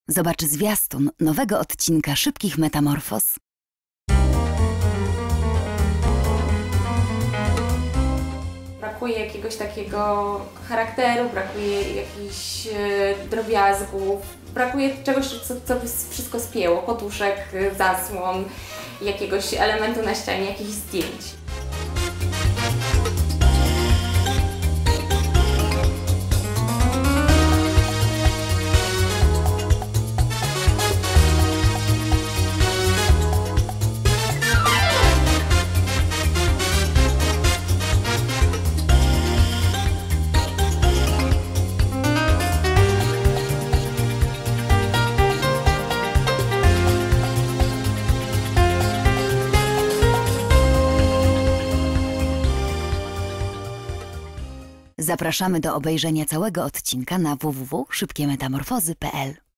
Zobacz zwiastun nowego odcinka Szybkich Metamorfoz. Brakuje jakiegoś takiego charakteru, brakuje jakichś drobiazgów, brakuje czegoś, co by wszystko spięło, poduszek, zasłon, jakiegoś elementu na ścianie, jakichś zdjęć. Zapraszamy do obejrzenia całego odcinka na www.szybkiemetamorfozy.pl.